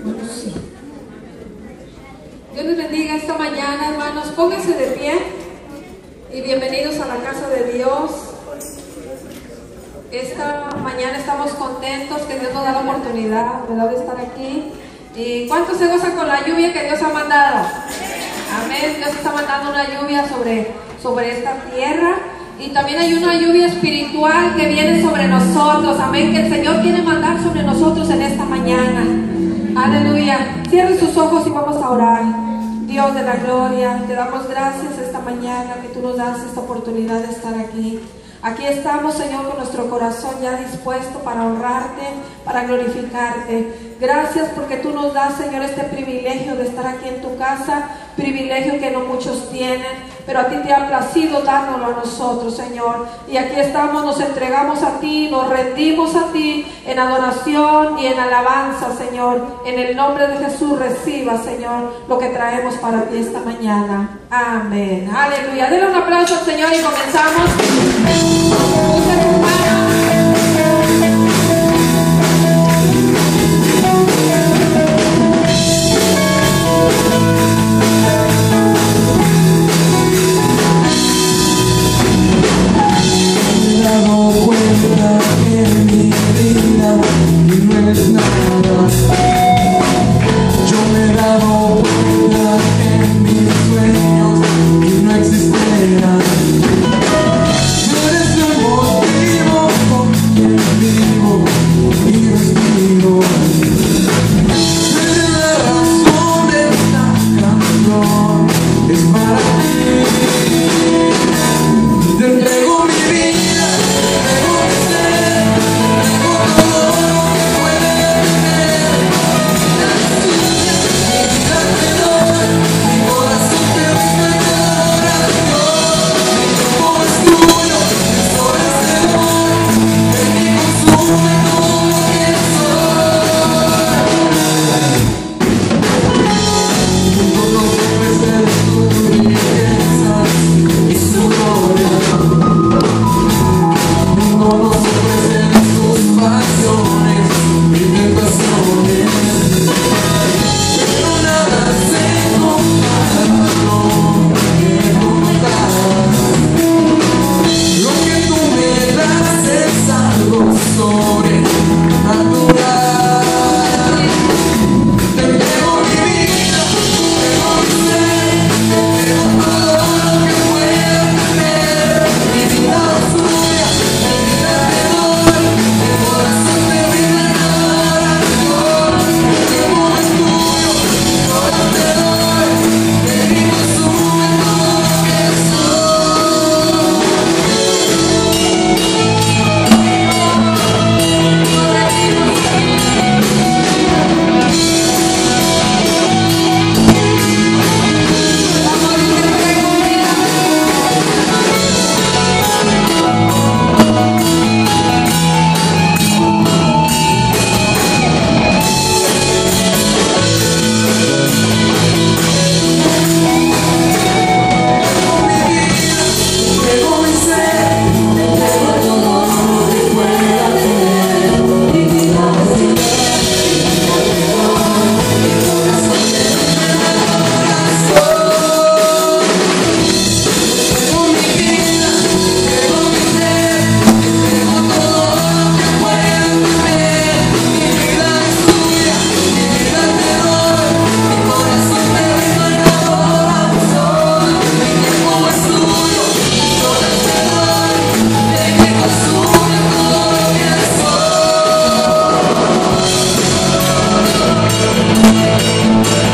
Sí. Dios les bendiga esta mañana, hermanos. Pónganse de pie y bienvenidos a la casa de Dios. Esta mañana estamos contentos que Dios nos da la oportunidad, ¿verdad?, de estar aquí. ¿Y cuántos se gozan con la lluvia que Dios ha mandado? Amén. Dios está mandando una lluvia sobre esta tierra. Y también hay una lluvia espiritual que viene sobre nosotros. Amén. Que el Señor quiere mandar sobre nosotros en esta mañana. Aleluya. Cierren sus ojos y vamos a orar. Dios de la gloria, te damos gracias esta mañana que tú nos das esta oportunidad de estar aquí. Aquí estamos, Señor, con nuestro corazón ya dispuesto para honrarte, para glorificarte. Gracias porque tú nos das, Señor, este privilegio de estar aquí en tu casa, privilegio que no muchos tienen, pero a ti te ha placido dárnoslo a nosotros, Señor. Y aquí estamos, nos entregamos a ti, nos rendimos a ti en adoración y en alabanza, Señor. En el nombre de Jesús reciba, Señor, lo que traemos para ti esta mañana. Amén. Aleluya. Denle un aplauso al Señor y comenzamos. Me he dado cuenta que mi vida no es nada. Yo me he dado cuenta que mis sueños no existieran. Tú eres el motivo con quien vivo y respiro. Tú eres la razón de esta canción, es para ti. Te entrego mi vida, te entrego mi ser, te entrego todo lo que puedes tener. Mi vida es tuya, mi vida te doy, mi corazón te rinde en adoración. Mi cuerpo es tuyo, mis horas te doy, ven y consume todo lo que soy. El mundo no se ofrece de tus riquezas y su gloria. No nos ofrecen sus pasiones y tentaciones, pero nada se compara a lo que tú me das. Lo que tú me das es algo sobrenatural. Te entrego mi vida, te entrego mi ser, te entrego todo lo que pueda tener. Mi vida es tuya, mi vida te doy, mi corazón te rinde en adoración. Mi cuerpo es tuyo, mis horas te doy, ven y consume todo lo que soy. Entrego mi ser, te entrego todo lo que pueda tener. Mi vida es tuya, mi vida te doy, mi corazón te rinde en adoración. Entrego mi vida, entrego mi ser, te entrego todo lo que pueda tener. Mi vida es tuya, mi vida te doy, mi corazón te rinde en adoración. Mi cuerpo es tuyo, mis horas te doy, ven y consume todo lo que soy.